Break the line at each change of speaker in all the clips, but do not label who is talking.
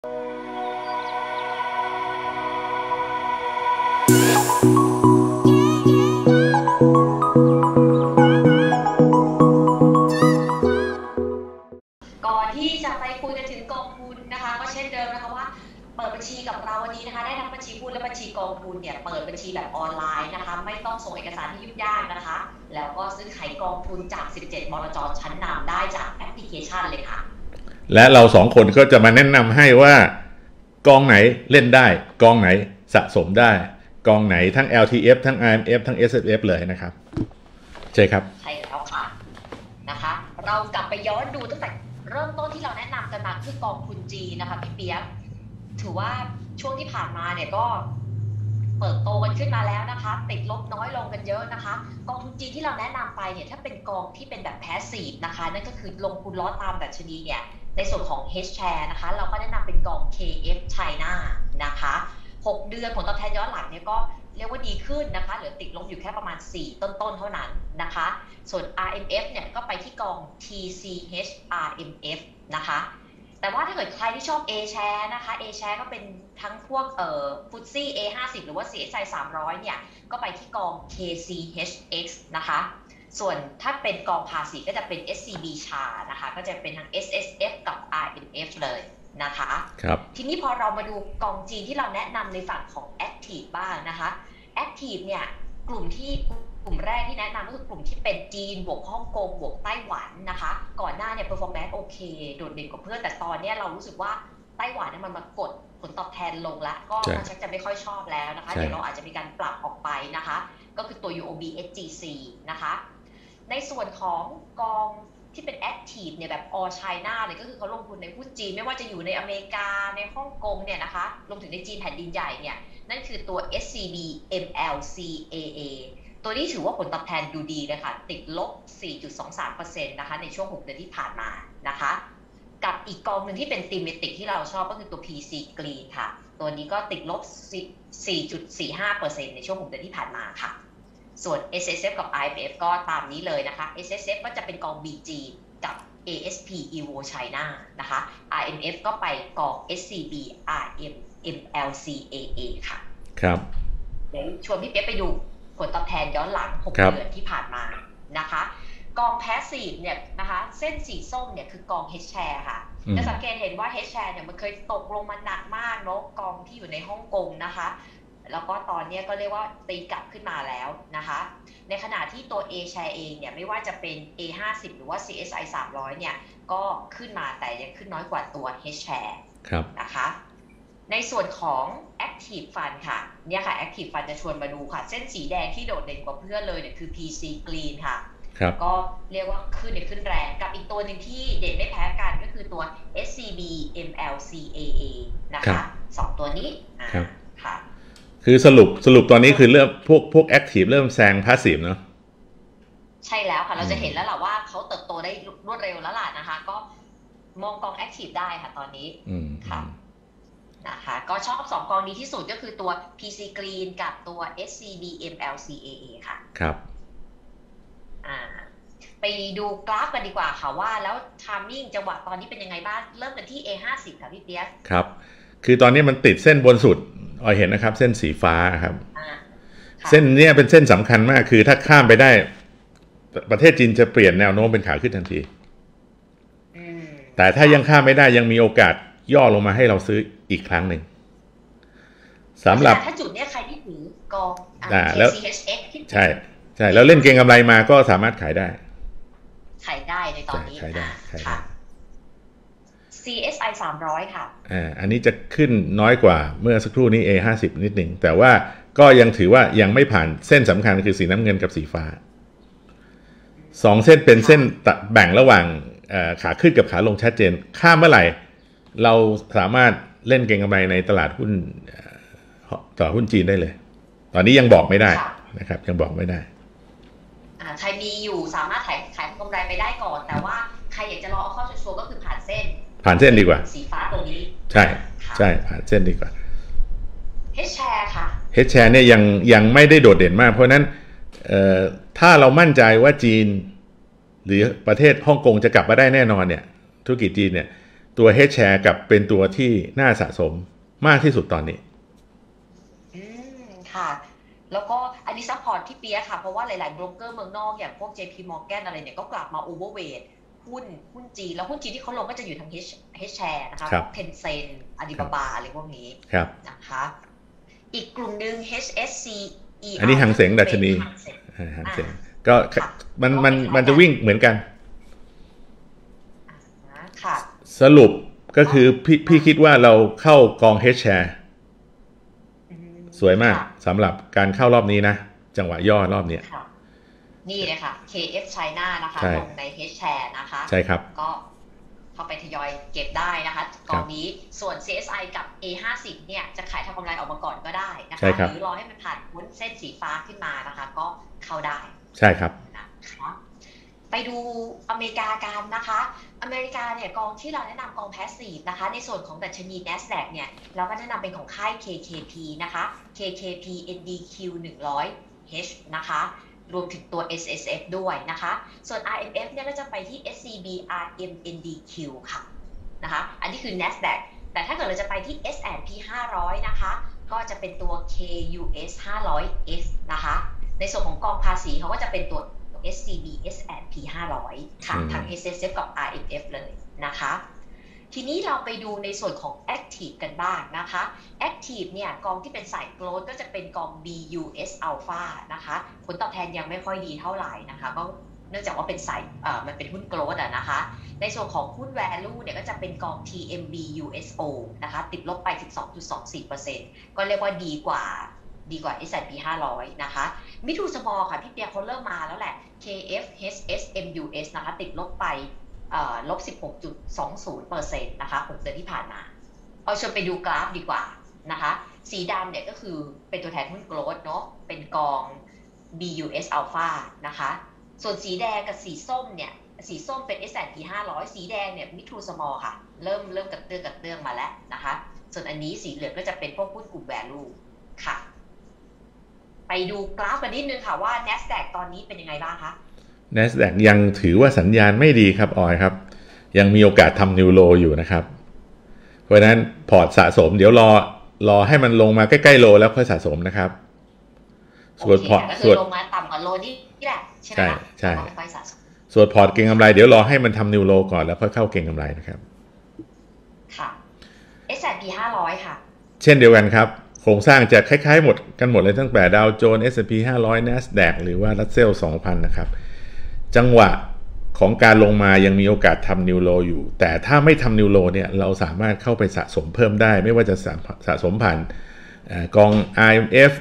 ก่อนที่จะไปคุยกันถึงกองทุนนะคะก็เช่นเดิมนะคะว่าเปิดบัญชีกับเราวันนี้นะคะได้ทั้งบัญชีหุ้นและบัญชีกองทุนเนี่ยเปิดบัญชีแบบออนไลน์นะคะไม่ต้องส่งเอกสารที่ยุ่งยากนะคะแล้วก็ซื้อขายกองทุนจาก17บลจ.ชั้นนำได้จากแอปพลิเคชันเลยค่ะ
และเราสองคนก็จะมาแนะนำให้ว่ากองไหนเล่นได้กองไหนสะสมได้กองไหนทั้ง LTF ทั้ง IMF ทั้ง SFF เลยนะครับใช่ครับ
ใช่แล้วค่ะนะคะเรากลับไปย้อนดูตั้งแต่เริ่มต้นที่เราแนะนำกันมาคือกองทุนจีนนะคะพี่เปียกถือว่าช่วงที่ผ่านมาเนี่ยก็เติบโตกันขึ้นมาแล้วนะคะติดลบน้อยลงกันเยอะนะคะกองทุนจีนที่เราแนะนำไปเนี่ยถ้าเป็นกองที่เป็นแบบแพสซีฟนะคะนั่นก็คือลงทุนล้อตามดัชนีเนี่ยในส่วนของ H share นะคะเราก็แนะนำเป็นกอง KF China นะคะ6เดือนผลตอบแทนย้อนหลังเนี่ยก็เรียกว่าดีขึ้นนะคะเหลือติดลบอยู่แค่ประมาณ4ต้นๆเท่านั้นนะคะส่วน RMF เนี่ยก็ไปที่กอง TCH RMF นะคะแต่ว่าถ้าเกิดใครที่ชอบ A share นะคะ A share ก็เป็นทั้งพวกFTSE A50 หรือว่า CSI 300เนี่ยก็ไปที่กอง KCHX นะคะส่วนถ้าเป็นกองภาษีก็จะเป็น SCB Char นะคะก็จะเป็นทั้ง SSF กับ RMF เลยนะคะ
ครับ
ทีนี้พอเรามาดูกองจีนที่เราแนะนำในฝั่งของ Active บ้างนะคะ Active เนี่ยกลุ่มแรกที่แนะนำก็คือกลุ่มที่เป็นจีนบวกฮ่องกงบวกไต้หวันนะคะก่อนหน้าเนี่ย performance โอเคโดดเด่นกว่าเพื่อนแต่ตอนนี้เรารู้สึกว่าไต้หวันเนี่ยมันมากดผลตอบแทนลงแล้วก็มันชักจะไม่ค่อยชอบแล้วนะคะเดี๋ยวเราอาจจะมีการปรับออกไปนะคะก็คือตัว UOB SGC นะคะในส่วนของกองที่เป็น Active เนี่ยแบบ All China เนี่ยก็คือเขาลงทุนในหุ้นจีนไม่ว่าจะอยู่ในอเมริกาในฮ่องกงเนี่ยนะคะรวมถึงในจีนแผ่นดินใหญ่เนี่ยนั่นคือตัว SCB MLCAA ตัวนี้ถือว่าผลตอบแทนดูดีเลยค่ะติดลบ 4.23% นะคะในช่วง6เดือนที่ผ่านมานะคะกับอีกกองหนึ่งที่เป็นธีมติกที่เราชอบก็คือตัว PC Green ค่ะตัวนี้ก็ติดลบ 4.45% ในช่วง6เดือนที่ผ่านมาค่ะส่วน SSF กับ IMF ก็ตามนี้เลยนะคะ SSF ก็จะเป็นกอง BG กับ ASP Evo China นะคะ IMF ก็ไปกอง SCB RM MLCAA ค่ะ
ครับ
เดี๋ยวชวนพี่เปี๊ยกไปดูผลตอบแทนย้อนหลัง6เดือนที่ผ่านมานะคะกองแพสซีฟเนี่ยนะคะเส้นสีส้มเนี่ยคือกอง H share ค่ะจะสังเกตเห็นว่า H share เนี่ยมันเคยตกลงมาหนักมากเนาะกองที่อยู่ในฮ่องกงนะคะแล้วก็ตอนนี้ก็เรียกว่าตีกลับขึ้นมาแล้วนะคะในขณะที่ตัว A share เองเนี่ยไม่ว่าจะเป็น A50 หรือว่า CSI 300เนี่ยก็ขึ้นมาแต่ยังขึ้นน้อยกว่าตัว H share นะคะในส่วนของ Active Fund ค่ะเนี่ยค่ะ Active Fund จะชวนมาดูค่ะเส้นสีแดงที่โดดเด่นกว่าเพื่อนเลยเนี่ยคือ PC Green ค่ะก็เรียกว่าขึ้นแรงกับอีกตัวหนึ่งที่เด่นไม่แพ้กันก็คือตัว SCB MLCAA นะคะ2ตัวนี้ค่ะ
คือสรุปตอนนี้คือเริ่มพวก Active เริ่มแซง Passive เนาะ
ใช่แล้วค่ะเราจะเห็นแล้วล่ะว่าเขาเติบโตได้รวดเร็วแล้วล่ะนะคะก็มองกอง Active ได้ค่ะตอนนี้ค่ะนะคะก็ชอบ2กองนี้ที่สุดก็คือตัว PC Green กับตัว SCB MLCAA ค่ะ
ครับ
ไปดูกราฟกันดีกว่าค่ะว่าแล้ว timing จังหวะตอนนี้เป็นยังไงบ้างเริ่มกันที่ A50 ค่ะพี่เปี๊ยก
ครับคือตอนนี้มันติดเส้นบนสุดเห็นนะครับเส้นสีฟ้าครับเส้นนี้เป็นเส้นสำคัญมากคือถ้าข้ามไปได้ประเทศจีนจะเปลี่ยนแนวโน้มเป็นขาขึ้นทันทีแต่ถ้ายังข้ามไม่ได้ยังมีโอกาสย่อลงมาให้เราซื้ออีกครั้งหนึ่งสำหรับ
ถ้าจุดนี้ใครที่ถือกอง
KCHX ใช่แล้วเล่นเก็งกำไรมาก็สามารถขายได้
ในตอนนี้
ขายได้ค่ะ
CSI 300ค่ะ
อันนี้จะขึ้นน้อยกว่าเมื่อสักครู่นี้ A50 นิดหนึ่งแต่ว่าก็ยังถือว่ายังไม่ผ่านเส้นสำคัญคือสีน้ำเงินกับสีฟ้า2เส้นเป็นเส้นแบ่งระหว่างขาขึ้นกับขาลงชัดเจนข้ามเมื่อไหร่เราสามารถเล่นเก็งกำไรในตลาดหุ้นจีนได้เลยตอนนี้ยังบอกไม่ได้นะครับยังบอกไม่ได้
ใครมีอยู่สามารถขายกำไรไปได้ก่อนแต่ว่าใครอยากจะรอเอาเข้าชัวร์ก็คือผ่านเส้น
ดีกว่า
สีฟ้าตรงนี้
ใช่ผ่านเส้นดีกว่า
H share ค่ะ
H share เนี่ยยังไม่ได้โดดเด่นมากเพราะนั้นถ้าเรามั่นใจว่าจีนหรือประเทศฮ่องกงจะกลับมาได้แน่นอนเนี่ยธุรกิจจีนเนี่ยตตัว H share กับเป็นตัวที่น่าสะสมมากที่สุดตอนนี้
ค่ะแล้วก็อันนี้ซัพพอร์ตที่เปียค่ะเพราะว่าหลายๆโบรกเกอร์เมืองนอกอย่างพวก JP Morgan อะไรเนี่ยก็กลับมาโอเวอร์เวทหุ้นจีนแล้วหุ้นจีนที่เขาลงก็จะอยู่ทาง H share นะคะพวก Tencent Alibaba อะไรพวกนี้นะคะอีกกลุ่มหนึ่ง HSCER
อันนี้หางเส็งดัชนีหางเส็งก็มันจะวิ่งเหมือนกันสรุปก็คือพี่คิดว่าเราเข้ากอง H share สวยมากสำหรับการเข้ารอบนี้นะจังหวะย่อรอบนี้
นี่เลยค่ะ KF China นะคะลงใน H share นะคะ
ใช่ครับ
ก็เข้าไปทยอยเก็บได้นะคะกองนี้ส่วน CSI กับ A50 เนี่ยจะขายทำกำไรออกมาก่อนก็ได้นะคะหรือรอให้มันผ่านพ้นเส้นสีฟ้าขึ้นมานะคะก็เข้าได้
ใช่ครับ
นะคะไปดูอเมริกากันนะคะอเมริกาเนี่ยกองที่เราแนะนำกองแพสซีฟนะคะในส่วนของดัชนี NASDAQ เนี่ยเราก็แนะนำเป็นของค่าย KKP นะคะ KKP NDQ 100H นะคะรวมถึงตัว SSF ด้วยนะคะส่วน RMF เนี่ยก็จะไปที่ SCB RMNDQ ค่ะนะคะอันนี้คือ NASDAQ แต่ถ้าเกิดเราจะไปที่ S&P 500นะคะก็จะเป็นตัว KUS 500F นะคะในส่วนของกองภาษีเขาก็จะเป็นตัว SCB S&P 500ค่ะทั้ง SSF กับ RMF เลยนะคะทีนี้เราไปดูในส่วนของ Active กันบ้างนะคะ Active เนี่ยกองที่เป็นสาย Growth ก็จะเป็นกอง BUS Alpha นะคะผลตอบแทนยังไม่ค่อยดีเท่าไหร่นะคะก็เนื่องจากว่าเป็นสายมันเป็นหุ้น Growth นะคะในส่วนของหุ้น Value เนี่ยก็จะเป็นกอง TMB USO นะคะติดลบไป 12.24% ก็เรียกว่าดีกว่า S&P 500นะคะมิทูสมอลค่ะพี่เปียเขาเริ่มมาแล้วแหละ KF HSMUS นะคะติดลบไปลบ 16.20% นะคะ6 เดือนที่ผ่านมาเอาชวนไปดูกราฟดีกว่านะคะสีดำเนี่ยก็คือเป็นตัวแทนหุ้นโกลด์เนาะเป็นกอง BUS Alpha นะคะส่วนสีแดงกับสีส้มเนี่ยสีส้มเป็น S&P 500สีแดงเนี่ยมิทูสมอลค่ะเริ่มกระเตื้องมาแล้วนะคะส่วนอันนี้สีเหลืองก็จะเป็นพวกหุ้นกลุ่ม value ค่ะไปดูกราฟกันนิดนึงค่ะว่า NASDAQ ตอนนี้เป็นยังไงบ้างคะ
NASDAQ ยังถือว่าสัญญาณไม่ดีครับออยครับยังมีโอกาสทำนิวโลอยู่นะครับเพราะฉะนั้นพอร์ตสะสมเดี๋ยวรอให้มันลงมาใกล้ๆโลแล้วค่อยสะสมนะครับ
ส่วนพอร์ตส่วนลงมาต่ำกว่าโลนี่แหละใช่ไหมคะ
ใช่ส่วนพอร์ตเก็งกำไรเดี๋ยวรอให้มันทำนิวโลก่อนแล้วค่อยเข้าเก็งกำไรนะครับ
ค่ะ S&P 500ค่ะ
เช่นเดียวกันครับโครงสร้างจะคล้ายๆหมดเลยตั้งแต่ดาวโจนส์ S&P 500 NASDAQ หรือว่า Russell 2000 นะครับจังหวะของการลงมายังมีโอกาสทำนิวโลอยู่แต่ถ้าไม่ทำนิวโลเนี่ยเราสามารถเข้าไปสะสมเพิ่มได้ไม่ว่าจะสะสมผ่านกอง IMF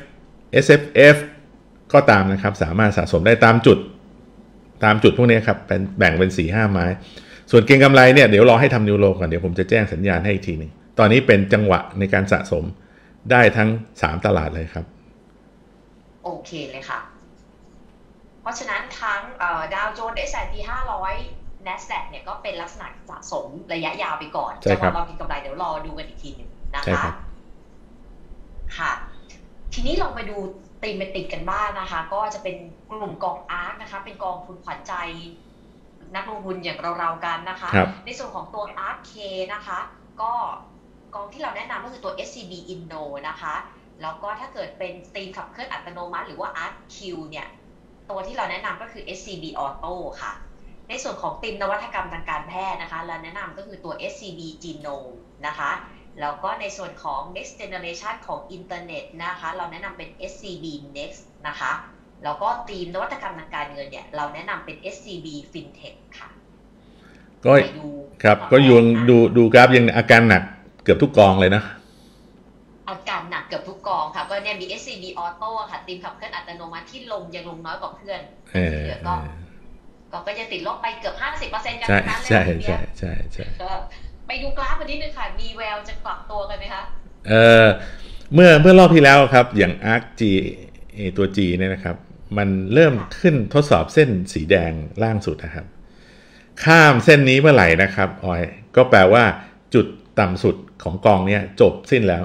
SFF ก็ตามนะครับสามารถสะสมได้ตามจุดพวกนี้ครับแบ่งเป็น 4-5 ไม้ส่วนเก็งกำไรเนี่ยเดี๋ยวรอให้ทำนิวโลก่อนเดี๋ยวผมจะแจ้งสัญญาณให้อีกทีนึงตอนนี้เป็นจังหวะในการสะสมได้ทั้ง3ตลาดเลยครับ
โอเคเลยค่ะเพราะฉะนั้นทั้งดาวโจนส์ S&P 500 NASDAQ เนี่ยก็เป็นลักษณะสะสมระยะยาวไปก่อนจะรอกินกำไรเดี๋ยวรอดูกันอีกทีนึงนะคะค่ะทีนี้เราไปดูตีมเมติกกันบ้างนะคะก็จะเป็นกลุ่มกองอาร์คนะคะเป็นกองทุนขวัญใจนักลงทุนอย่างเราๆกันนะคะในส่วนของตัว ARK นะคะก็กองที่เราแนะนำก็คือตัว SCB Inno นะคะแล้วก็ถ้าเกิดเป็นธีมขับเคลื่อนอัตโนมัติหรือว่า ARK เนี่ยตัวที่เราแนะนำก็คือ SCB Auto ค่ะในส่วนของธีมนวัตกรรมทางการแพทย์นะคะเราแนะนำก็คือตัว SCB Genome นะคะแล้วก็ในส่วนของ next generation ของอินเทอร์เน็ตนะคะเราแนะนำเป็น SCB Next นะคะแล้วก็ธีมนวัตกรรมทางการเงินเนี่ยเราแนะนำเป็น SCB FinTech ค่ะ
ก็ครับก็ยังดูกราฟยังอาการหนักเกือบทุกกองเลยนะ
อาการหนักเกือบทุกกองค่ะก็เนี่ยมี SCB Auto ค่ะธีมขับเคลื่อนอัตโนมัติที่ยังลงน้อยกว่าเพื่อนเหลือก็จะติดลบไปเกือบ 50% กันทั้งนั้นเลย
ใช่
ก็ไปดูกราฟกันนิดนึงค่ะมีแววจะกลับตัวกันไหมคะ
เมื่อรอบที่แล้วครับอย่าง ARK G ตัว G เนี่ยนะครับมันเริ่มขึ้นทดสอบเส้นสีแดงล่างสุดนะครับข้ามเส้นนี้เมื่อไหร่นะครับออยก็แปลว่าจุดต่ำสุดของกองนี้จบสิ้นแล้ว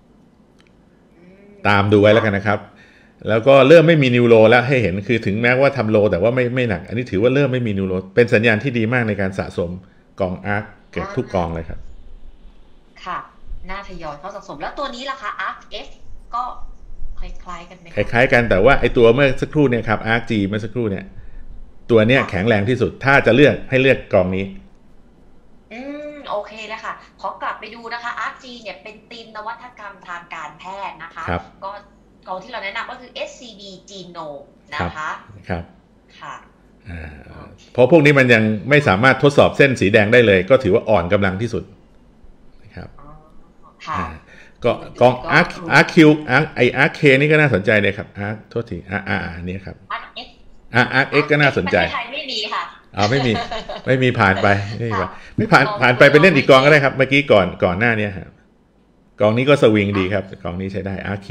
ตามดูไว้แล้วกันนะครับแล้วก็เริ่มไม่มีนิวโลแล้วให้เห็นคือถึงแม้ว่าทำโลแต่ว่าไม่หนักอันนี้ถือว่าเริ่มไม่มีนิวโลเป็นสัญญาณที่ดีมากในการสะสมกอง ARK เกือบทุกกองเลยครับ
ค่ะน่าทยอยเข้าสะสมแล้วตัวนี้ล่ะคะ ARK-F ก็คล้ายๆกันไหม
ค
คะ
ล้ายๆกันแต่ว่าไอตัวเมื่อสักครู่เนี่ยครับ ARK G เมื่อสักครู่เนี่ยตัวเนี้ยแข็งแรงที่สุดถ้าจะเลือกให้เลือกกองนี้
โอเคเลยค่ะขอกลับไปดูนะคะ ARK-G เนี่ยเป็นธีมนวัตกรรมทางการแพทย์นะคะ
ครับ
ก็กองที่เราแนะนำก็คือ SCB Genome
ครับ
นะคะ
ครับ
ค่ะ
เพราะพวกนี้มันยังไม่สามารถทดสอบเส้นสีแดงได้เลยก็ถือว่าอ่อนกำลังที่สุดนะครับ
ค่ะ
ก็กอง ARQ ไอ ARK นี่ก็น่าสนใจเลยครับ ARK โทษทีนี่ครับ ARK ก็น่าสนใจ
ประเทศไทยไม่มีค่ะ
ไม่มีผ่านไปไม่ผ่านไปไปเล่นอีกกองก็ได้ครับเมื่อกี้ก่อนหน้านี้ครับกองนี้ก็สวิงดีครับกองนี้ใช้ได้ ARQ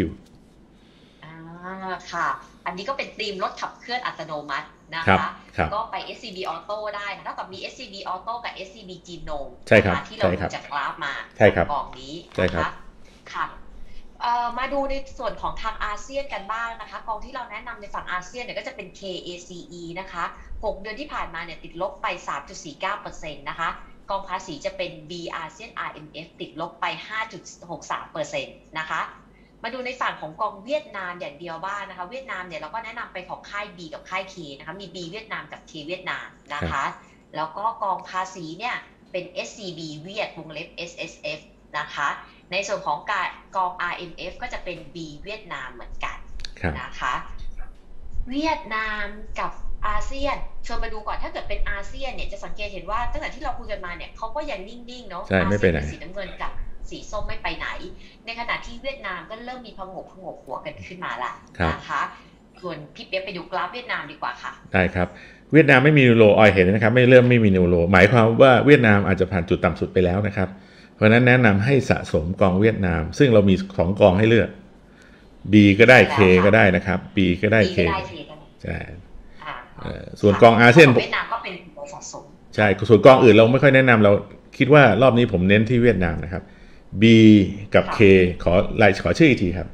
ค่ะอันนี้ก็เป็นธีมรถขับเคลื่อนอัตโนมัตินะคะก็ไป SCB Auto ได้นะเท่ากับมี SCB Auto กับ SCB Genome
ใช่ครับ
ที่เราดูจากกราฟมา
ก
องนี้นะคะค่ะมาดูในส่วนของทางอาเซียนกันบ้างนะคะกองที่เราแนะนำในฝั่งอาเซียนเนี่ยก็จะเป็น KACE นะคะ6 เดือนที่ผ่านมาเนี่ยติดลบไป 3.49% นะคะกองภาษีจะเป็น B ASEAN RMF ติดลบไป 5.63% นะคะมาดูในฝั่งของกองเวียดนามอย่างเดียวบ้างนะคะเวียดนามเนี่ยเราก็แนะนำไปของค่าย B กับค่าย K นะคะมี B เวียดนามกับ K เวียดนามนะคะแล้วก็กองภาษีเนี่ยเป็น SCB เวียดวงเล็บ SSF นะคะในส่วนของกอง RMF ก็จะเป็น B เวียดนามเหมือนกันนะคะเวียดนามกับอาเซียนชวนมาดูก่อนถ้าเกิดเป็นอาเซียนเนี่ยจะสังเกตเห็นว่าตั้งแต่ที่เราคุยกันมาเนี่ยเขาก็ยังนิ่งๆเนาะอาเซียนสีน้ำเงินกับสีส้มไม่ไปไหนในขณะที่เวียดนามก็เริ่มมีผงกหัวกันขึ้นมาละนะคะส่วนพี่เปี๊ยกไปดูกราฟเวียดนามดีกว่าค่ะ
ได้ครับเวียดนามไม่มีนิวโรออยเห็นนะครับไม่มีนิวโรหมายความว่าเวียดนามอาจจะผ่านจุดต่ำสุดไปแล้วนะครับเพราะนั้นแนะนำให้สะสมกองเวียดนามซึ่งเรามี2กองให้เลือก B ก็ได้ K ก็ได้นะครับ B ก็ได้ K ใช่ส่วนกองอาเซียน
เวียดนามก็เป็นตัวสะสม
ใช่ส่วนกองอื่นเราไม่ค่อยแนะนำเราคิดว่ารอบนี้ผมเน้นที่เวียดนามนะครับ B กับ K ขอชื่ออีกทีครับ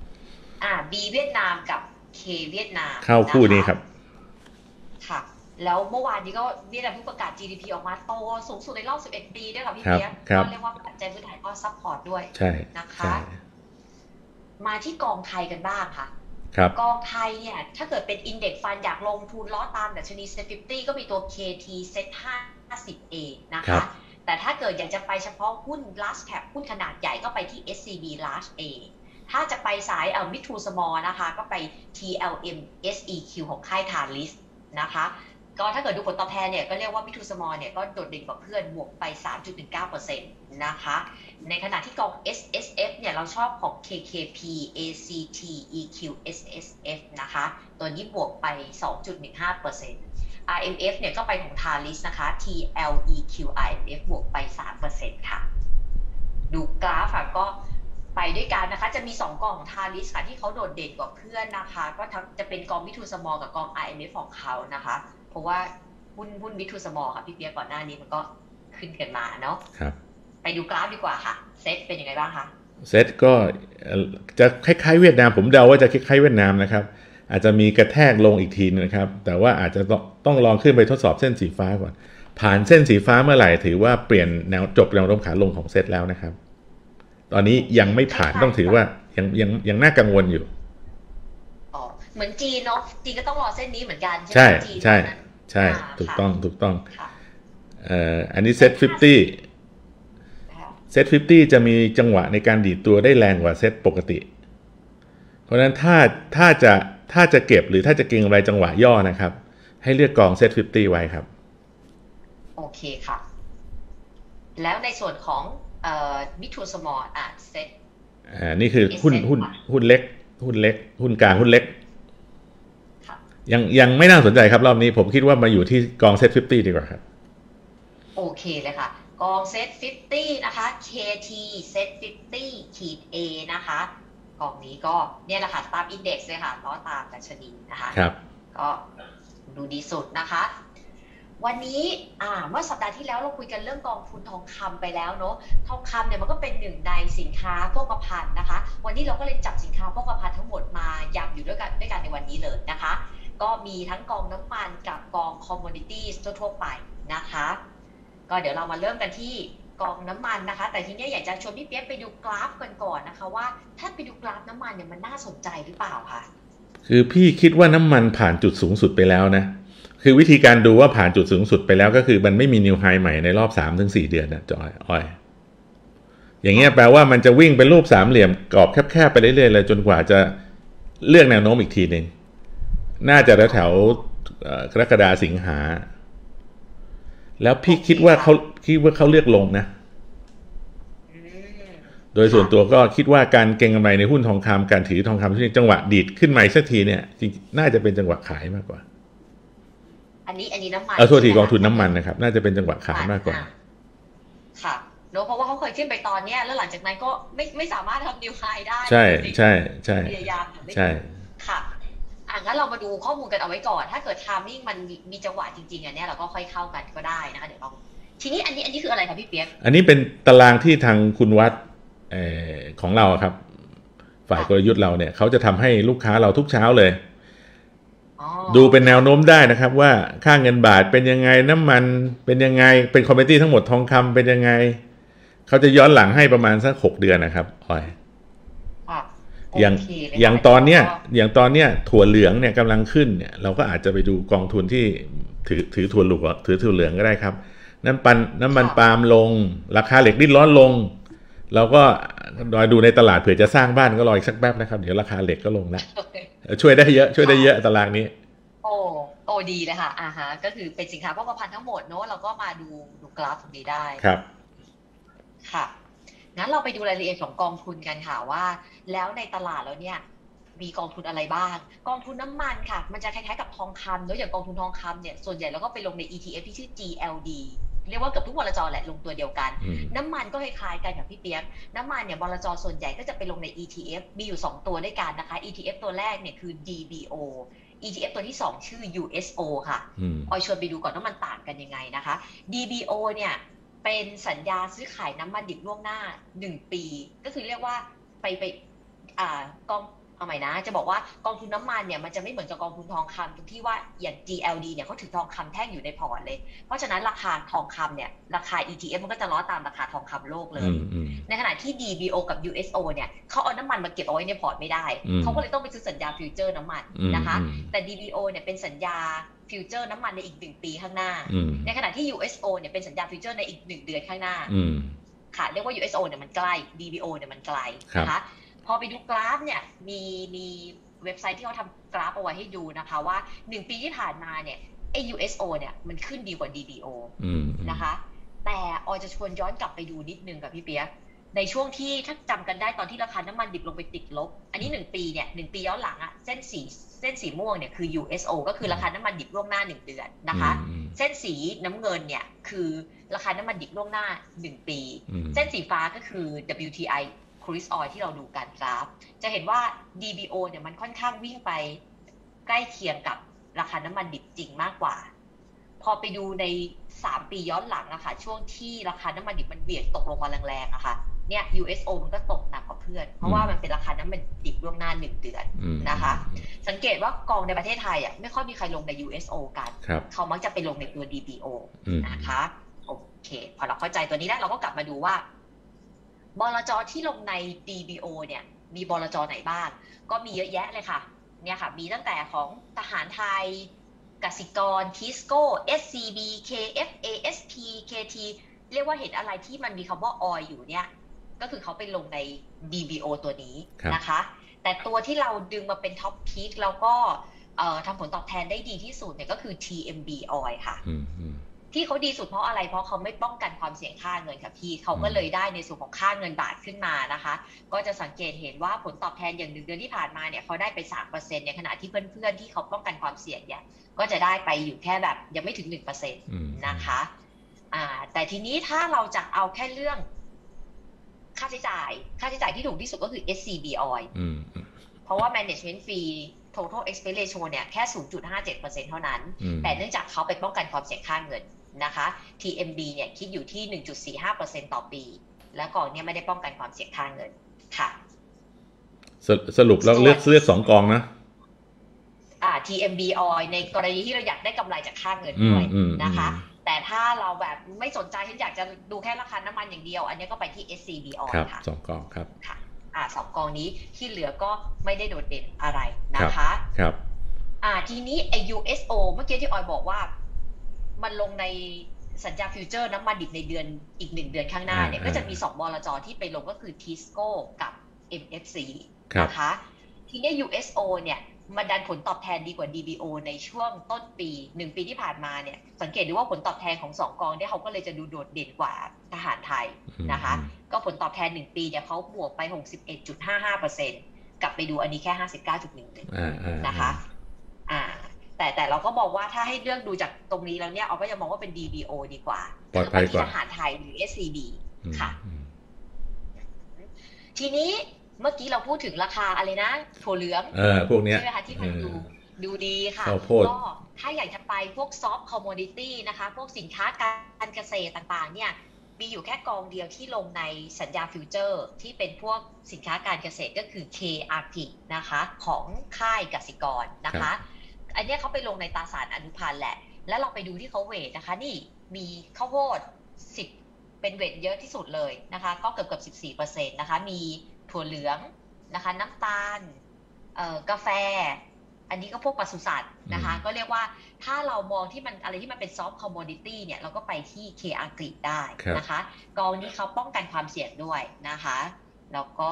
B เวียดนามกับ K เวียดนาม
เข้าคู่นี้ครับ
ค่ะแล้วเมื่อวานนี้ก็เวียดนามเพิ่งประกาศ GDP ออกมาโตสูงสุดในรอบ11 ปีด้วยค่ะพี่เปี๊ยกก็เรียกว่าปัจจัยพื้นฐานก็ซัพพอร์ตด้วยนะคะมาที่กองไทยกันบ้างค่ะกองไทยเนี่ยถ้าเกิดเป็น Index Fund อยากลงทุนล้อตามดัชนี Set 50ก็มีตัว KT Set 50A นะคะแต่ถ้าเกิดอยากจะไปเฉพาะหุ้น large cap หุ้นขนาดใหญ่ก็ไปที่ SCB Large A ถ้าจะไปสายmid to small นะคะก็ไป TLM SEQ ของค่าย Thalys นะคะก็ถ้าเกิดดูผลตอบแทนเนี่ยก็เรียกว่า mid to small เนี่ยก็โดดเด่นกว่าเพื่อนบวกไป 3.19% นะคะในขณะที่กอง SSF เนี่ยเราชอบของ KKP ACT EQ SSF นะคะตัวนี้บวกไป 2.15% RMF เนี่ยก็ไปของ Thalys นะคะ TLEQ RMF บวกไป 3% ค่ะดูกราฟก็ไปด้วยกันนะคะจะมี2กองของ Thalys ค่ะที่เขาโดดเด่นกว่าเพื่อนนะคะก็จะเป็นกอง Mid to Small กับกอง RMF ของเขานะคะเพราะว่าหุ้น Mid to Small ค่ะพี่เปียกก่อนหน้านี้มันก็ขึ้นกันมาเนาะ
ครับ
ไปดูกราฟดีกว่าค่ะเซตเป็นยังไงบ้างคะ
เซตก็จะคล้ายๆเวียดนามผมเดาว่าจะคล้ายๆเวียดนามนะครับอาจจะมีกระแทกลงอีกทีนะครับแต่ว่าอาจจะต้องลองขึ้นไปทดสอบเส้นสีฟ้าก่อนผ่านเส้นสีฟ้าเมื่อไหร่ถือว่าเปลี่ยนแนวจบแนวโน้มขาลงของเซตแล้วนะครับตอนนี้ยังไม่ผ่านต้องถือว่ายังน่ากังวลอยู่
เหมือนจีนเนาะจีนก็ต้องรอเส้นนี้เหมือนกัน
ใช่ถูกต้องอันนี้เซต50จะมีจังหวะในการดีดตัวได้แรงกว่าเซตปกติเพราะฉะนั้นถ้าจะเก็บหรือถ้าจะเก็งกำไรจังหวะย่อนะครับให้เลือกกองเซต50ไว้ครับ
โอเคค่ะแล้วในส่วนของmid to small เซต
นี่คือหุ้นเล็กหุ้นกลางหุ้นเล็กยังไม่น่าสนใจครับรอบนี้ผมคิดว่ามาอยู่ที่กองเซต50ดีกว่าครับ
โอเคเลยค่ะกองเซต50นะคะ KT เซต50 A นะคะกองนี้ก็เนี่ยแหละค่ะตาม Index เลยค่ะล้อตามดัชนีนะคะ
ครับ
ก็ดูดีสุดนะคะวันนี้เมื่อสัปดาห์ที่แล้วเราคุยกันเรื่องกองทุนทองคำไปแล้วเนาะทองคำเนี่ยมันก็เป็นหนึ่งในสินค้าโภคภัณฑ์นะคะวันนี้เราก็เลยจับสินค้าโภคภัณฑ์ทั้งหมดมายำอยู่ด้วยกันในวันนี้เลยนะคะก็มีทั้งกองน้ำมันกับกองคอมมูนิตี้ทั่วไปนะคะก็เดี๋ยวเรามาเริ่มกันที่กองน้ำมันนะคะแต่ทีนี้อยากจะชวนพี่เปี๊ยกไปดูกราฟกันก่อนนะคะว่าถ้าไปดูกราฟน้ำมันเนี่ยมันน่าสนใจหรือเปล่าคะ
คือพี่คิดว่าน้ำมันผ่านจุดสูงสุดไปแล้วนะคือวิธีการดูว่าผ่านจุดสูงสุดไปแล้วก็คือมันไม่มีนิวไฮใหม่ในรอบ 3-4 เดือนนะจอยอย่างเงี้ยแปลว่ามันจะวิ่งเป็นรูปสามเหลี่ยมกรอบแคบๆไปเรื่อยๆเลยจนกว่าจะเลือกแนวโน้มอีกทีหนึ่งน่าจะแถวกรกฎาสิงหาแล้วพี่คิดว่าเขาเลือกลงนะโดยส่วนตัวก็คิดว่าการเก็งกำไรในหุ้นทองคำการถือทองคำที่จังหวะดีดขึ้นมาสักทีเนี่ยจริงน่าจะเป็นจังหวะขายมากกว่า
อันนี้น้ำมัน
โทษทีกองทุนน้ำมันนะครับน่าจะเป็นจังหวะขายมากกว่า
ค่ะเนอะเพราะว่าเขาเคยขึ้นไปตอนเนี้ยแล้วหลังจากนั้นก็ไม่สามารถทำนิวไฮได้
ใช่
พยายาม
ใช่
ค่ะงั้นเรามาดูข้อมูลกันเอาไว้ก่อนถ้าเกิดไทมิ่งมันมีจังหวะจริงๆอันนี้เราก็ค่อยเข้ากันก็ได้นะคะเดี๋ยวลองทีนี้อันนี้คืออะไรคะพี่เปี๊ยก
อันนี้เป็นตารางที่ทางคุณวัดของเราครับฝ่ายกลยุทธ์เราเนี่ยเขาจะทำให้ลูกค้าเราทุกเช้าเลยดูเป็นแนวโน้มได้นะครับว่าค่าเงินบาทเป็นยังไงน้ำมันเป็นยังไงเป็นคอมเมดี้ทั้งหมดทองคำเป็นยังไงเขาจะย้อนหลังให้ประมาณสัก6 เดือนนะครับอย่างตอนเนี้ยถั่วเหลืองเนี่ยกำลังขึ้นเนี่ยเราก็อาจจะไปดูกองทุนที่ถือถั่วเหลืองก็ได้ครับน้ำมันปาล์มลงราคาเหล็กดิ้นร้อนลงเราก็รอดูในตลาดเผื่อจะสร้างบ้านก็รออีกสักแป๊บนะครับเดี๋ยวราคาเหล็กก็ลงแล้วช่วยได้เยอะตารางนี้
โอ้ดีเลยค่ะก็คือเป็นสินค้าโภคภัณฑ์ทั้งหมดเนอะเราก็มาดูกราฟตรงนี้ได้
ครับ
ค่ะงั้นเราไปดูรายละเอียดของกองทุนกันค่ะว่าแล้วในตลาดแล้วเนี่ยมีกองทุนอะไรบ้างกองทุนน้ำมันค่ะมันจะคล้ายๆกับทองคำเนอะอย่างกองทุนทองคำเนี่ยส่วนใหญ่เราก็ไปลงใน ETF ที่ชื่อ GLD เรียกว่าเกือบทุกบลจ.แหละลงตัวเดียวกันน้ำมันก็คล้ายๆกันกับพี่เปี๊ยกน้ำมันเนี่ยบลจ.ส่วนใหญ่ก็จะไปลงใน ETF มีอยู่2ตัวด้วยกันนะคะ ETF ตัวแรกเนี่ยคือ DBO ETF ตัวที่2ชื่อ USO ค่ะออยชวนไปดูก่อนว่ามันต่างกันยังไงนะคะ DBO เนี่ยเป็นสัญญาซื้อขายน้ำมันดิบล่วงหน้า1 ปีก็คือเรียกว่าไปกองเอาใหม่นะจะบอกว่ากองทุนน้ำมันเนี่ยมันจะไม่เหมือนกับกองทุนทองคำตรงที่ว่าอย่าง GLD เนี่ยเขาถือทองคำแท่งอยู่ในพอร์ตเลยเพราะฉะนั้นราคาทองคำเนี่ยราคา ETF มันก็จะล้อตามราคาทองคำโลกเลยในขณะที่ DBO กับ USO เนี่ยเขาเอาน้ำมันมาเก็บเอาไว้ในพอร์ตไม่ได้เขาก็เลยต้องไปซื้อสัญญาฟิวเจอร์น้ำมันนะคะแต่ DBO เนี่ยเป็นสัญญาฟิวเจอร์น้ำมันในอีก1 ปีข้างหน้าในขณะที่ USO เนี่ยเป็นสัญญาฟิวเจอร์ในอีก1 เดือนข้างหน้าค่ะเรียกว่า USO เนี่ยมันใกล้ DBO เนี่ยมันไกลนะคะพอไปดูกราฟเนี่ยมีเว็บไซต์ที่เขาทำกราฟเอาไว้ให้ดูนะคะว่า1 ปีที่ผ่านมาเนี่ยไอ้ USO เนี่ยมันขึ้นดีกว่า DBO นะคะแต่ออยจะชวนย้อนกลับไปดูนิดนึงกับพี่เปี๊ยกในช่วงที่ถ้าจำกันได้ตอนที่ราคาน้ำมันดิบลงไปติดลบอันนี้1 ปีเนี่ย1 ปีย้อนหลังอะเส้นสีม่วงเนี่ยคือ USO ก็คือราคาน้ำมันดิบล่วงหน้า1 เดือนนะคะเส้นสีน้ำเงินเนี่ยคือราคาน้ำมันดิบล่วงหน้า1 ปีเส้นสีฟ้าก็คือ WTI crude oil ที่เราดูการกราฟจะเห็นว่า DBO เนี่ยมันค่อนข้างวิ่งไปใกล้เคียงกับราคาน้ำมันดิบจริงมากกว่าพอไปดูใน3 ปีย้อนหลังอะค่ะช่วงที่ราคาน้ำมันดิบมันเบียดตกลงมาแรงๆอะค่ะเนี่ย USO มันก็ตกหนักกว่าเพื่อนเพราะว่ามันเป็นราคาน้ำมันดิบล่วงหน้า1 เดือนนะคะสังเกตว่ากองในประเทศไทยอะไม่ค่อยมีใครลงใน USO กันเขามักจะไปลงในตัว DBO นะคะโอเคพอเราเข้าใจตัวนี้แล้วเราก็กลับมาดูว่าบลจ.ที่ลงใน DBO เนี่ยมีบลจ.ไหนบ้างก็มีเยอะแยะเลยค่ะเนี่ยค่ะมีตั้งแต่ของทหารไทยกสิกรทิสโก้ SCB KF ASP KT เรียกว่าเห็นอะไรที่มันมีคำว่าออยอยู่เนี่ยก็คือเขาไปลงใน DBO ตัวนี้นะคะแต่ตัวที่เราดึงมาเป็นท็อปพิกแล้วก็ทำผลตอบแทนได้ดีที่สุดเนี่ยก็คือ TMB Oil ค่ะที่เขาดีสุดเพราะอะไรเพราะเขาไม่ป้องกันความเสี่ยงค่าเงินค่ะพี่เขาก็เลยได้ในส่วนของค่าเงินบาทขึ้นมานะคะก็จะสังเกตเห็นว่าผลตอบแทนอย่าง1 เดือนที่ผ่านมาเนี่ยเขาได้ไป 3% ในขณะที่เพื่อนๆที่เขาป้องกันความเสี่ยงเนี่ยก็จะได้ไปอยู่แค่แบบยังไม่ถึง 1% นะคะแต่ทีนี้ถ้าเราจะเอาแค่เรื่องค่าใช้จ่ายที่ถูกที่สุดก็คือ SCB Oil เพราะว่า management fee total expense ratio เนี่ยแค่ 0.57% เท่านั้นแต่เนื่องจากเขาไปป้องกันความเสี่ยงค่าเงินนะคะ TMB เนี่ยคิดอยู่ที่ 1.45% ต่อปีและกองเนี่ยไม่ได้ป้องกันความเสี่ยงค่าเงินค่ะ
สรุปแล้วเลือก2 กองนะ
TMB Oil ในกรณีที่เราอยากได้กำไรจากค่าเงินด้วยนะคะแแต่ถ้าเราแบบไม่สนใจฉันอยากจะดูแค่ราคาน้ำมันอย่างเดียวอันนี้ก็ไปที่ SCB Oil
ครับ
ค่ะ
2 กองครับ
ค่ะ2 กองนี้ที่เหลือก็ไม่ได้โดดเด่นอะไรนะคะ
ครับ
ทีนี้ไอ้ USO เมื่อกี้ที่ออยบอกว่ามันลงในสัญญาฟิวเจอร์น้ำมันดิบในเดือนอีก1 เดือนข้างหน้าเนี่ยก็จะมี2 บลจ.ที่ไปลงก็คือ Tisco กับ MFC นะคะทีนี้ USO เนี่ยมันดันผลตอบแทนดีกว่า DBO ในช่วงต้นปี1 ปีที่ผ่านมาเนี่ยสังเกตดูว่าผลตอบแทนของ2 กองเนี่ยเขาก็เลยจะดูโดดเด่นกว่าทหารไทยนะคะก็ผลตอบแทน1 ปีเนี่ยเขาบวกไป 61.55% กลับไปดูอันนี้แค่ 59.11 นะคะแต่เราก็บอกว่าถ้าให้เลือกดูจากตรงนี้แล้วเนี่ยเราก็จะมองว่าเป็น DBO ดีกว่า
ปลอดภัยกว่า
ทหารไทยหรือ SCB ค่ะทีนี้เมื่อกี้เราพูดถึงราคาอะไรนะถั่วเหลือง
พวกเนี้ย
ใช่ไหมคะที่มันดูดีค่ะก็ถ้าอยากจะไปพวกซอฟต์คอมมูนิตี้นะคะพวกสินค้าการเกษตรต่างๆเนี่ยมีอยู่แค่กองเดียวที่ลงในสัญญาฟิวเจอร์ที่เป็นพวกสินค้าการเกษตรก็คือ KRP นะคะของค่ายกสิกรนะคะอันนี้เขาไปลงในตราสารอนุพันธ์แหละแล้วเราไปดูที่เขาเวทนะคะนี่มีข้าวโพด10เป็นเวทเยอะที่สุดเลยนะคะก็เกือบ 14% นะคะมีถั่วเหลืองนะคะน้ำตาลกาแฟอันนี้ก็พวกปศุสัตว์นะคะก็เรียกว่าถ้าเรามองที่มันอะไรที่มันเป็นซอฟต์คอมมูนิตี้เนี่ยเราก็ไปที่ KRP ได้นะคะกองนี้เขาป้องกันความเสี่ยงด้วยนะคะแล้วก็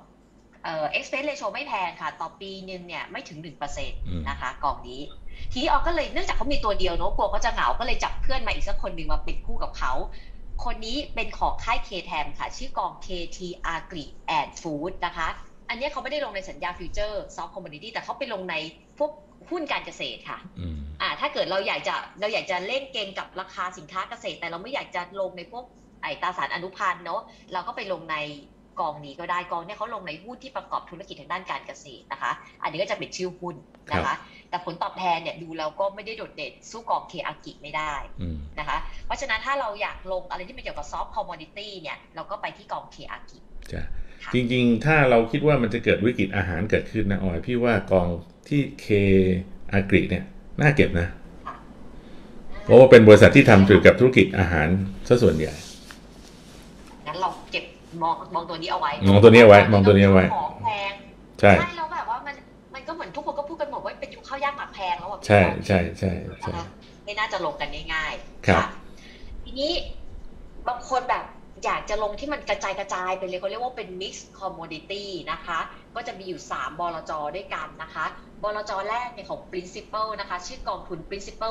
expense ratio ไม่แพงค่ะต่อปีนึงเนี่ยไม่ถึง 1% นะคะกองนี้ทีนี้ก็เลยเนื่องจากเขามีตัวเดียวเนาะกลัวเขาจะเหงาก็เลยจับเพื่อนมาอีกสักคนหนึ่งมาเป็นคู่กับเขาคนนี้เป็นของค่าย KTM ค่ะชื่อกอง KT Agri and Food นะคะอันนี้เขาไม่ได้ลงในสัญญาฟิวเจอร์ซอฟต์คอมมูนิตี้แต่เขาไปลงในพวกหุ้นการเกษตรค่ะถ้าเกิดเราอยากจะเล่นเกมกับราคาสินค้าเกษตรแต่เราไม่อยากจะลงในพวกตราสารอนุพันธ์เนาะเราก็ไปลงในกองนี้ก็ได้กองเนี่ยเขาลงในหุ้นที่ประกอบธุรกิจทางด้านการเกษตรนะคะอันนี้ก็จะเป็นชื่อหุ้นนะคะแต่ผลตอบแทนเนี่ยดูแล้วก็ไม่ได้โดดเด่นสู้กองเคอากิไม่ได้นะคะเพราะฉะนั้นถ้าเราอยากลงอะไรที่เป็นเกี่ยวกับซอฟต์คอมมอดิตี้เนี่ยเราก็ไปที่กองเคอากิ
จริงๆถ้าเราคิดว่ามันจะเกิดวิกฤตอาหารเกิดขึ้นนะออยพี่ว่ากองที่เคอากริเนี่ยน่าเก็บนะเพราะว่าเป็นบริษัทที่ทำเกี่ยวกับธุรกิจอาหารซะส่วนใหญ่
งั้นเราเก็บมองตัวนี้เอาไว้
มองตัวนี้เอาไว้
ของแพง
ใช่
แล้วแบบว่ามันก็เหมือนทุกคนก็พูดกันหมดว่าเป็นยุคข้าวยากหมากแพงแล้ว
ใช่
ไม่น่าจะลงกันง่าย
ๆครับ
ทีนี้บางคนแบบอยากจะลงที่มันกระจายไปเลยเขาเรียกว่าเป็น mix commodity นะคะก็จะมีอยู่3 บลจ.ด้วยกันนะคะบลจ.แรกเนี่ยของ principal นะคะชื่อกองทุน principal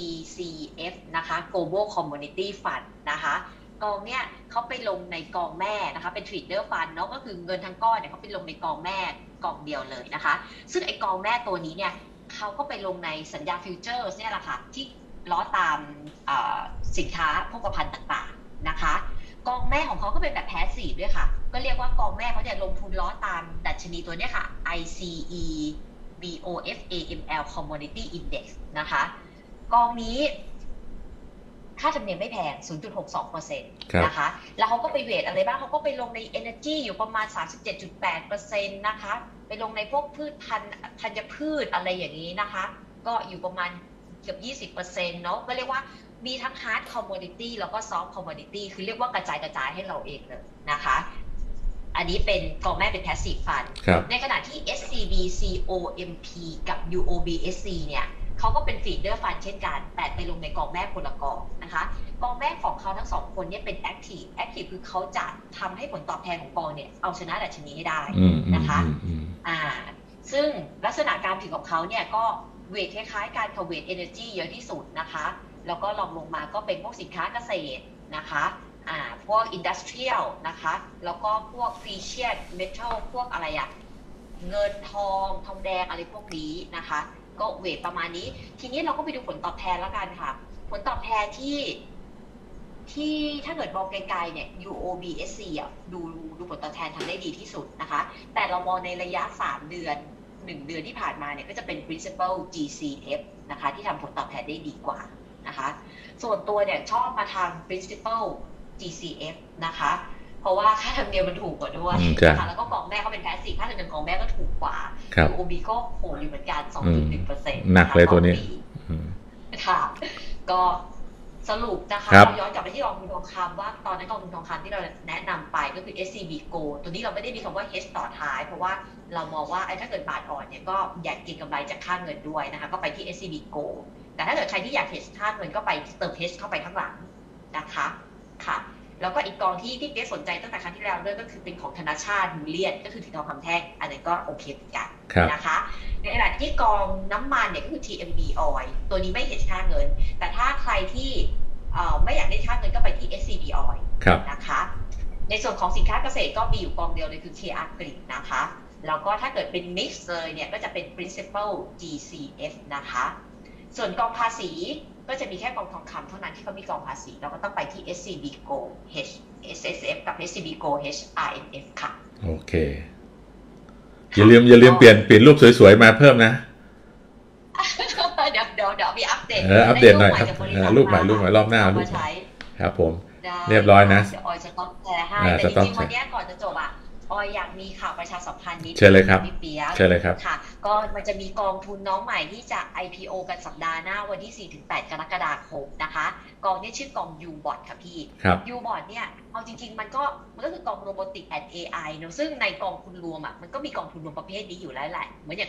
GCF นะคะ Global Community Fund นะคะกองเนี่ยเขาไปลงในกองแม่นะคะเป็น trader fund เนาะก็คือเงินทั้งก้อนเนี่ยเขาไปลงในกองแม่กองเดียวเลยนะคะซึ่งไอกองแม่ตัวนี้เนี่ยเขาก็ไปลงในสัญญาฟิวเจอร์เนี่ยแหละค่ะที่ล้อตามสินค้าโภคภัณฑ์ต่างๆนะคะกองแม่ของเขาก็เป็นแบบแพสซีฟด้วยค่ะก็เรียกว่ากองแม่เขาจะลงทุนล้อตามดัชนีตัวนี้ค่ะ ICE BOFAML Commodity Index นะคะกองนี้ค่าธรรมเนียมไม่แพง 0.62% นะคะแล้วเขาก็ไปเวทอะไรบ้างเขาก็ไปลงใน Energy อยู่ประมาณ 37.8% นะคะไปลงในพวกธัญพืชอะไรอย่างนี้นะคะก็อยู่ประมาณเกือบ 20% เนาะก็เรียกว่ามีทั้ง hard commodity แล้วก็ soft commodity คือเรียกว่ากระจายให้เราเองเลยนะคะอันนี้เป็นกองแม่เป็น passive fund ในขณะที่ SCB COMP กับ UOB SC เนี่ยเขาก็เป็น feeder fund เช่นกันแต่ไปลงในกองแม่คนละกองนะคะกองแม่ของเขาทั้ง2คนเนี่ยเป็น active คือเขาจะทำให้ผลตอบแทนของกองเนี่ยเอาชนะดัชนีให้ได้นะคะซึ่งลักษณะการถือของเขาเนี่ยก็เวทคล้ายๆการเวท energy เยอะที่สุดนะคะแล้วก็ลงมาก็เป็นพวกสินค้าเกษตรนะคะพวก industrial นะคะแล้วก็พวก precious metal พวกอะไรเงินทองแดงอะไรพวกนี้นะคะก็เวทประมาณนี้ทีนี้เราก็ไปดูผลตอบแทนแล้วกันค่ะผลตอบแทนที่ถ้าเกิดมองไกลๆเนี่ย UOB SC ดูผลตอบแทนทำได้ดีที่สุดนะคะแต่เรามองในระยะ3 เดือน1 เดือนที่ผ่านมาเนี่ยก็จะเป็น principal GCF นะคะที่ทำผลตอบแทนได้ดีกว่านะคะส่วนตัวเนี่ยชอบมาทาง principal GCF นะคะเพราะว่าค่าธรรมเนียมมันถูกกว่าด้วยนะคะแล้วก็กองแม่เขาเป็นแพสซีฟค่าธรรมเนียมกองแม่ก็ถูกกว่า UOB ก็โหอยู่เหมือนกัน 2.1%
หนักเลยตัวนี้
ค่ะก็สรุปนะคะ
ครับ
เราย้อนกลับไปที่กองทุนทองคำว่าตอนนั้นกองทุนทองคำที่เราแนะนำไปก็คือ SCB Go ตัวนี้เราไม่ได้มีคำว่า hedge ต่อท้ายเพราะว่าเรามองว่าถ้าเกิดบาทอ่อนเนี่ยก็อยากเก็งกำไรจากค่าเงินด้วยนะคะก็ไปที่ SCB Go แต่ถ้าเกิดใครที่อยาก hedge ค่าเงินก็ไปเติม hedge เข้าไปข้างหลังนะคะค่ะแล้วก็อีกกองที่พี่เป๊กสนใจตั้งแต่ครั้งที่แล้วด้วยก็คือเป็นของธนาชาติบูเลียนก็คือถือทองคำแท่งอันนี้ก็โอเคเหมือนกันนะคะในขณะที่กองน้ำมันเนี่ยก็คือ TMB Oil ตัวนี้ไม่เห็นค่าเงินแต่ถ้าใครที่ไม่อยากได้ค่าเงินก็ไปที่ SCB Oil นะคะในส่วนของสินค้าเกษตรก็มีอยู่กองเดียวเลยคือ K Agri นะคะแล้วก็ถ้าเกิดเป็น mix เลยเนี่ยก็จะเป็น Principal GCF นะคะส่วนกองภาษีก็จะมีแค่กองทองคำเท่านั้นที่เขามีกองภาษีเราก็ต้องไปที่ SCB Go H SSF กับ SCB Go HRNF ค่ะ
โอเคอย่าลืมเปลี่ยนรูปสวยๆมาเพิ่มนะ
เดี๋ยวมีอัปเดต
อัปเดตหน่อยครับรูปใหม่รอบหน้ารูปใหม่ครับผมเรียบร้อยนะ
เดี๋ยวออยจะต้องแชร์ให้แต่จริงๆวันนี้ก่อนจะจบออยอยากมีข่าวประชาสัมพันธ์นิดนึง
เชิญเลยครับ
พี่เปียก
เชิญเลยครับ
ค่ะก็มันจะมีกองทุนน้องใหม่ที่จะ IPO กันสัปดาห์หน้าวันที่ 4-8 กรกฎาคมนะคะกองนี้ชื่อกอง U-Bot ค่ะพี่ U-Bot เนี่ยเอาจริงๆมันก็คือกอง Robotic and AI เนอะซึ่งในกองทุนรวมมันก็มีกองทุนรวมประเภทนี้อยู่แล้วแหละเหมือนอย่าง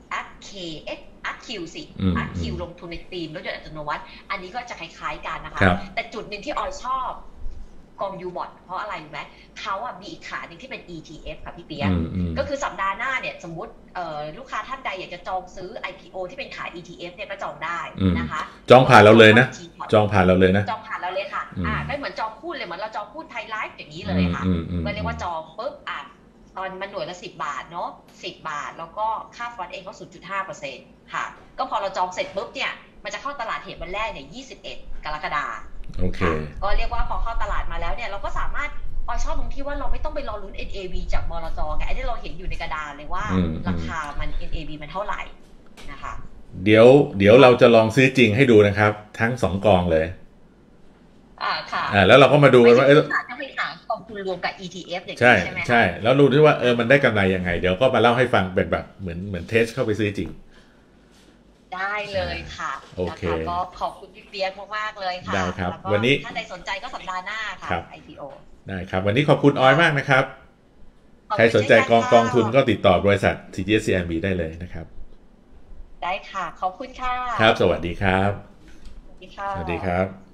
ARK สิ ARK ลงทุนในธีมรถยนต์อัตโนมัติอันนี้ก็จะคล้ายๆกันนะคะแต่จุดหนึ่งที่ออยชอบกอง U-Bot เพราะอะไรรู้ไหมเขามีอีกขาหนึ่งที่เป็น ETF ค่ะพี่เปียกก็คือสัปดาห์หน้าเนี่ยสมมติลูกค้าท่านใดอยากจะจองซื้อ IPO ที่เป็นขาย ETF เนี่ยก็จองได้นะคะ
จองผ่านเราเลยนะจองผ่านเราเลยค่ะก็เหมือนจองหุ้นเลยเหมือนเราจองหุ้นไทยไลฟ์อย่างนี้เลยค่ะก็เรียกว่าจองปุ๊บตอนมันหน่วยละ10 บาทเนาะ10 บาทแล้วก็ค่าฟอนต์เองก็ 0.5% ค่ะก็พอเราจองเสร็จปุ๊บเนี่ยมันจะเข้าตลาดเหตุวันแรกเนี่ย21 กรกฎาคมโอเค
ก็เรียกว่าพอเข้าตลาดมาแล้วเนี่ยเราก็สามารถชอบตรงที่ว่าเราไม่ต้องไปรอลุ้น NAV จากบลจ.ไงไอ้ที่เราเห็นอยู่ในกระดานเลยว่าราคามัน NAV มันเท่าไหร่นะคะ
เดี๋ยวเราจะลองซื้อจริงให้ดูนะครับทั้ง2กองเลย
ค่ะ
แล้วเราก็มาดูกันว่า
ถ้าไปหากองทุนรวมกับ ETF อย่าง
นี้ใช่ไหมใช่แล้วรู้ด้วยว่ามันได้กำไรยังไงเดี๋ยวก็มาเล่าให้ฟังเป็นแบบเหมือนเทสเข้าไปซื้อจริง
ได้เลยค่ะ
โอเค
ก็ขอบคุณพี่เปียกมากๆเลยค่ะ
ได้ครับวันนี้
ถ้าใครสนใจก็สัปดาห์หน้าค่ะ IPO
ได้ครับวันนี้ขอบคุณออยมากนะครับใครสนใจกองทุนก็ติดต่อบริษัท CGS-CIMB ได้เลยนะครับ
ได้ค่ะขอบคุณค่ะ
ครับสวัสดีครับ
สวัสดีค่ะ
สวัสดีครับ